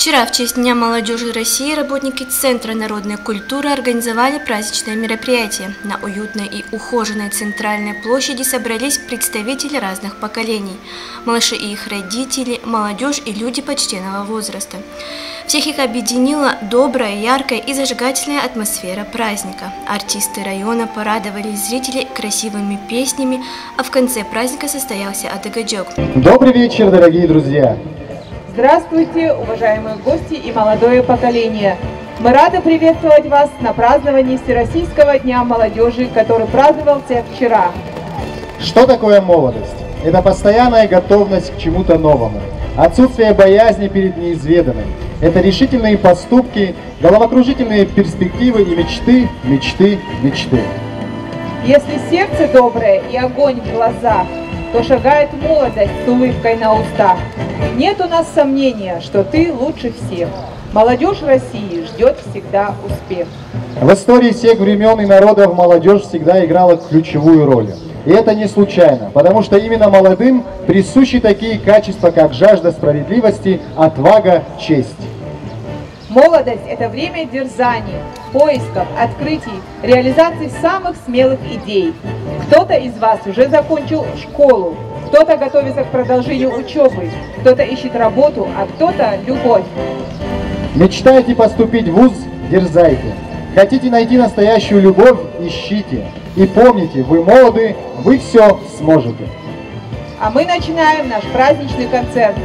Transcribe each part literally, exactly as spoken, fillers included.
Вчера в честь Дня молодежи России работники Центра народной культуры организовали праздничное мероприятие. На уютной и ухоженной центральной площади собрались представители разных поколений – малыши и их родители, молодежь и люди почтенного возраста. Всех их объединила добрая, яркая и зажигательная атмосфера праздника. Артисты района порадовали зрителей красивыми песнями, а в конце праздника состоялся Адыгаджок. Добрый вечер, дорогие друзья! Здравствуйте, уважаемые гости и молодое поколение! Мы рады приветствовать вас на праздновании Всероссийского дня молодежи, который праздновался вчера. Что такое молодость? Это постоянная готовность к чему-то новому, отсутствие боязни перед неизведанным. Это решительные поступки, головокружительные перспективы и мечты, мечты, мечты. Если сердце доброе и огонь в глазах, то шагает молодость с улыбкой на устах. Нет у нас сомнения, что ты лучше всех. Молодежь России ждет всегда успех. В истории всех времен и народов молодежь всегда играла ключевую роль. И это не случайно, потому что именно молодым присущи такие качества, как жажда справедливости, отвага, честь. Молодость – это время дерзаний, поисков, открытий, реализации самых смелых идей. Кто-то из вас уже закончил школу, кто-то готовится к продолжению учебы, кто-то ищет работу, а кто-то – любовь. Мечтаете поступить в вуз – дерзайте. Хотите найти настоящую любовь – ищите. И помните, вы молоды, вы все сможете. А мы начинаем наш праздничный концерт.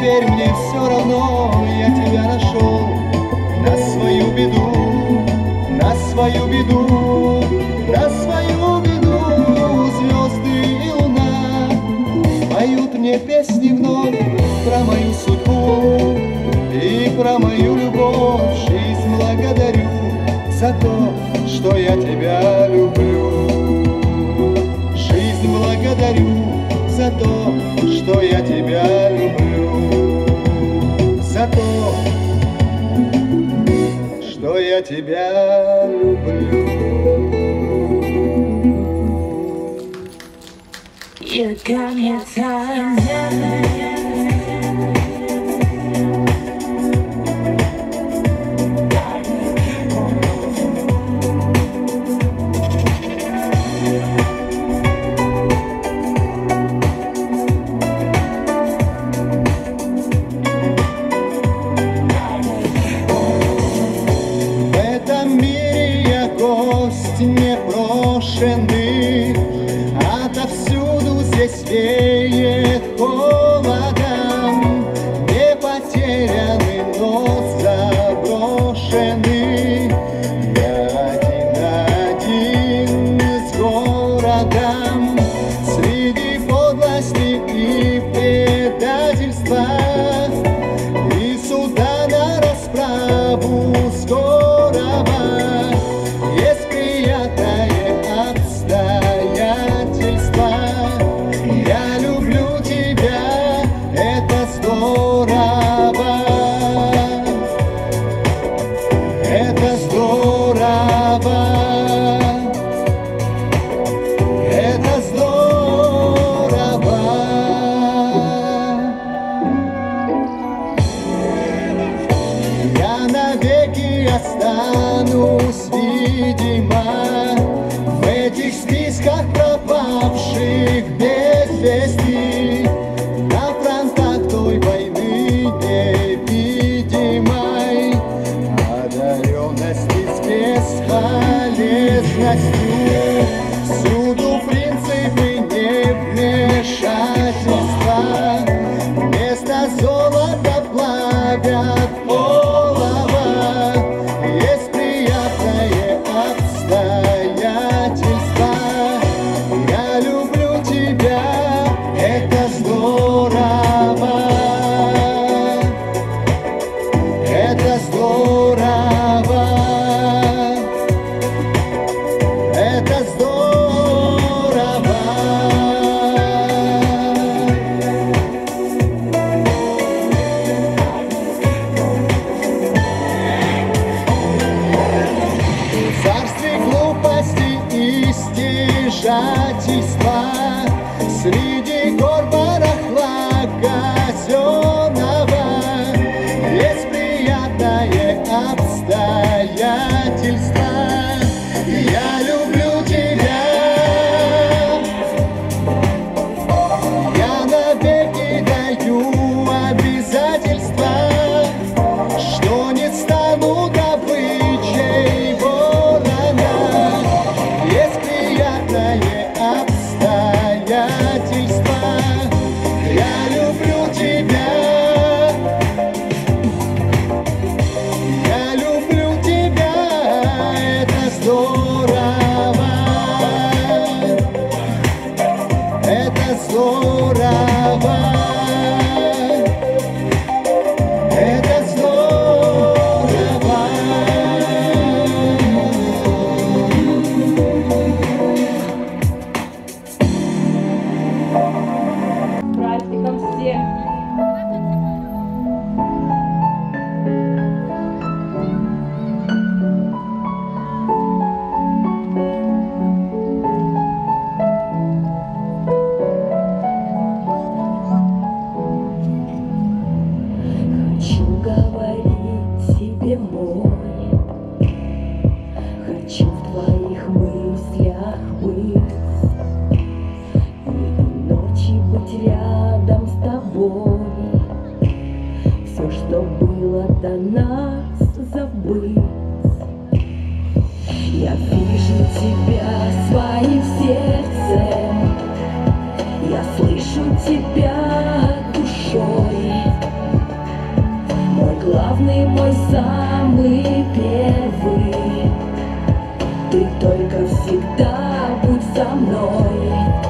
теперь мне все равно, я тебя нашел. На свою беду, на свою беду, на свою беду звезды и луна поют мне песни вновь про мою судьбу и про мою любовь. Жизнь благодарю за то, что я тебя люблю. Жизнь благодарю за то, что я тебя люблю. За то, что я тебя люблю. You got me tired. Непрошенный, отовсюду здесь веет холодом. Не потерянный, но заброшенный. Я один-один с городом, среди подлости и предательства, и суда на расправу скорого. Есть приятное обстоятельство. Я люблю тебя, это здорово. Это здорово. Это здорово. Я навеки останусь, видимо, в этих списках пропавших без вести, на фронтах той войны невидимой, одаренности с бесполезностью. Всюду принципы невмешательства, вместо золота плавят олово. Есть приятное обстоятельство. Я люблю тебя, это здорово. Это здорово. Это здорово. В царстве глупости и стяжательства, среди гор барахла казенного, есть приятное обстоятельство. Я люблю тебя. Я навеки даю обязательства, что не стану добычей ворона. Есть приятное обстоятельство. Я люблю тебя. Я люблю тебя, это здорово. Это здорово. Это здорово. Праздником всем! Хочу говорить тебе, мой, хочу в твоих мыслях быть, и ночи быть рядом с тобой, все, что было до нас, забыть. Я вижу тебя своим сердцем, я слышу тебя душой. главный, мой самый первый. Ты только всегда будь со мной.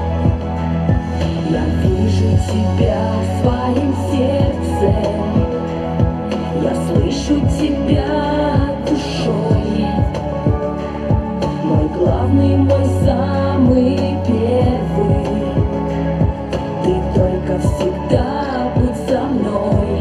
Я вижу тебя своим сердцем, я слышу тебя душой. Мой главный, мой самый первый. Ты только всегда будь со мной.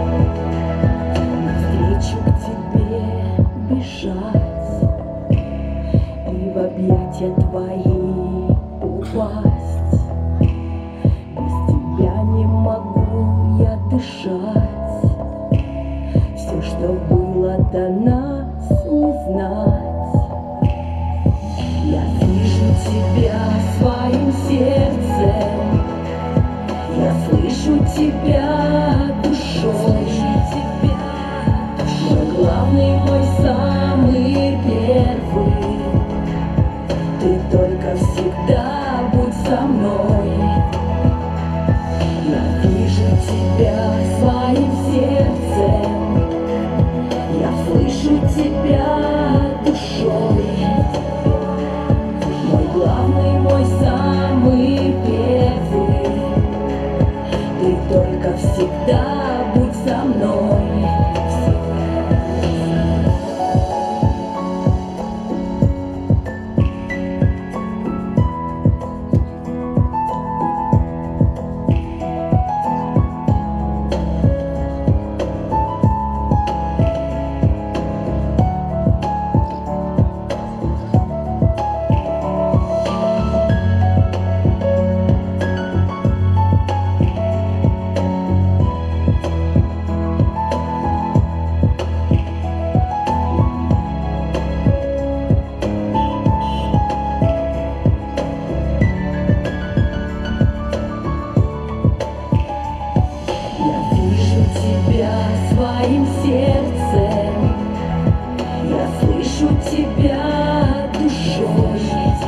Навстречу к тебе бежать и в объятия твои упасть. Без тебя не могу я дышать. Все, что было до нас, не знать. Я вижу тебя своим сердцем, я слышу тебя душой. Мой главный, мой самый первый. Ты только всегда будь со мной. Я вижу тебя своим сердцем, я слышу тебя душой. Мой главный, мой самый первый. Ты только всегда будь со мной. Своим сердцем я слышу тебя душой.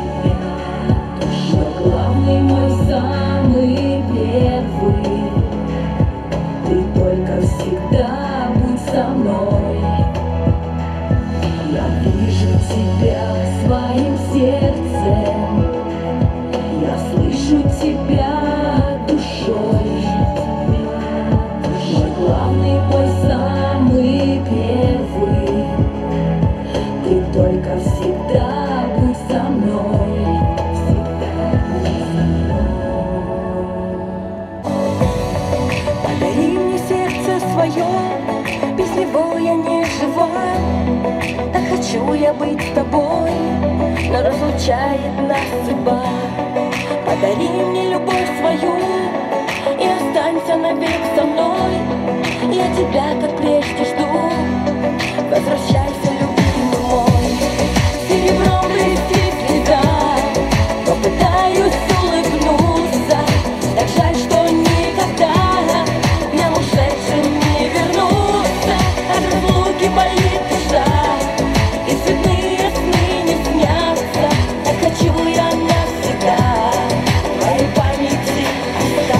Мой главный, мой самый первый. Ты только всегда будь со мной. Я вижу тебя своим сердцем, я слышу тебя душой. Мой главный, мой самый первый. Ты только всегда будь со мной. Подари мне сердце свое, без него я не жива. Так хочу я быть с тобой, но разлучает нас судьба. Подари мне любовь свою и останься навек со мной. Я тебя, как прежде, жду. Возвращайся, любимый мой. Серебром блестит слеза, попытаюсь улыбнуться. Так жаль, что никогда я ушедшим не вернуться. От разлуки болит душа, и цветные сны не снятся. Так хочу я навсегда в твоей памяти остаться.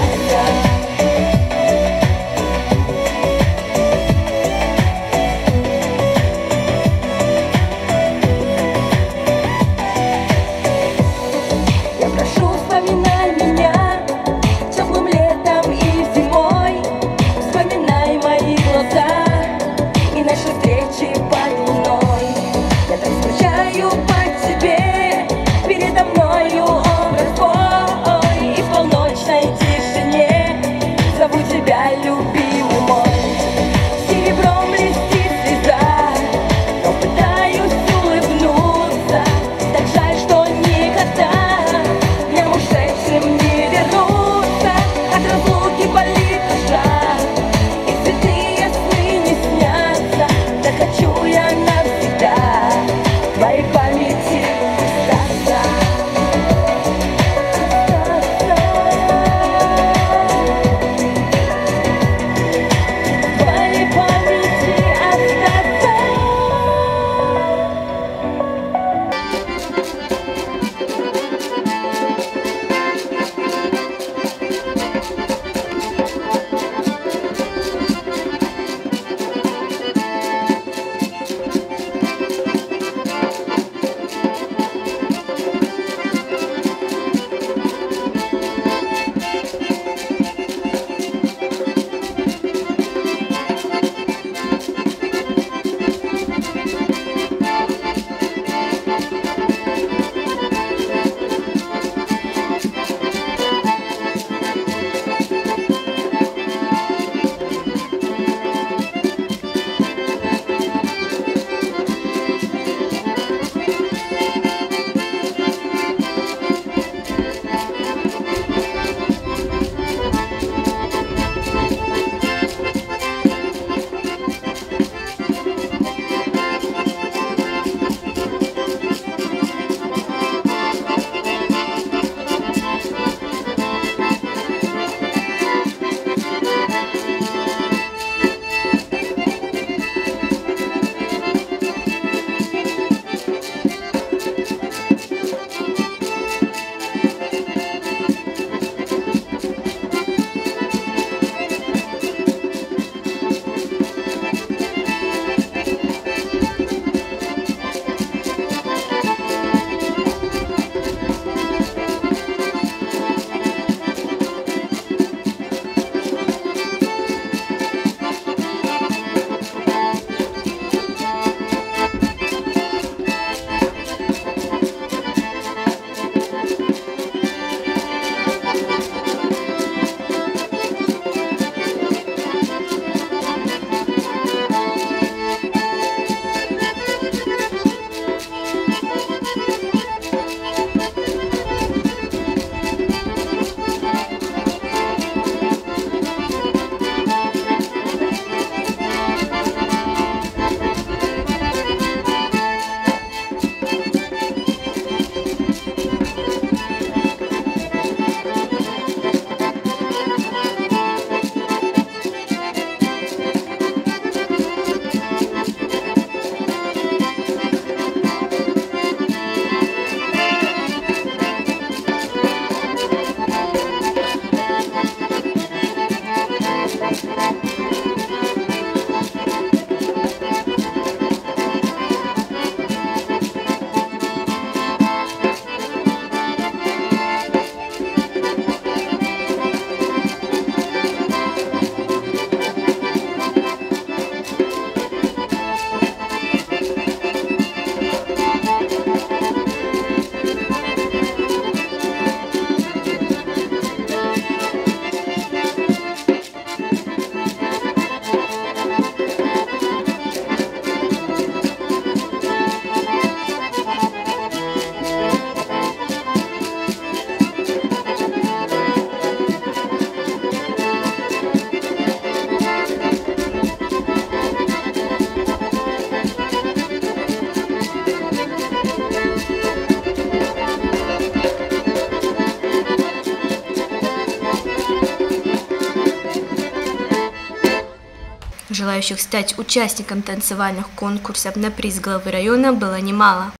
Желающих стать участником танцевальных конкурсов на приз главы района было немало.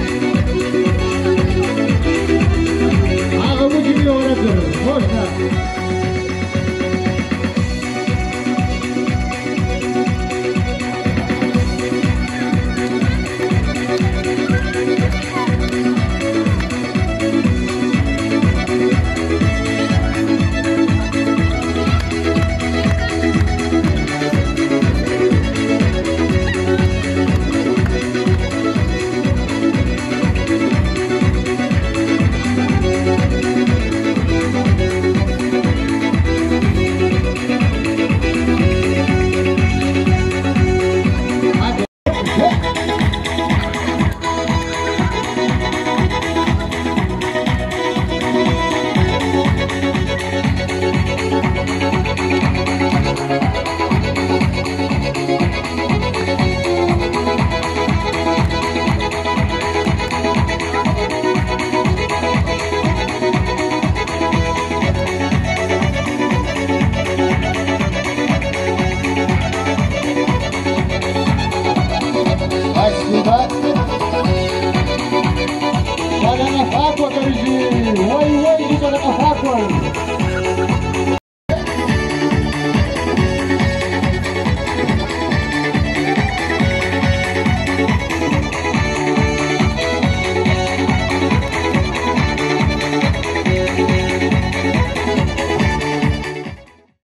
Можно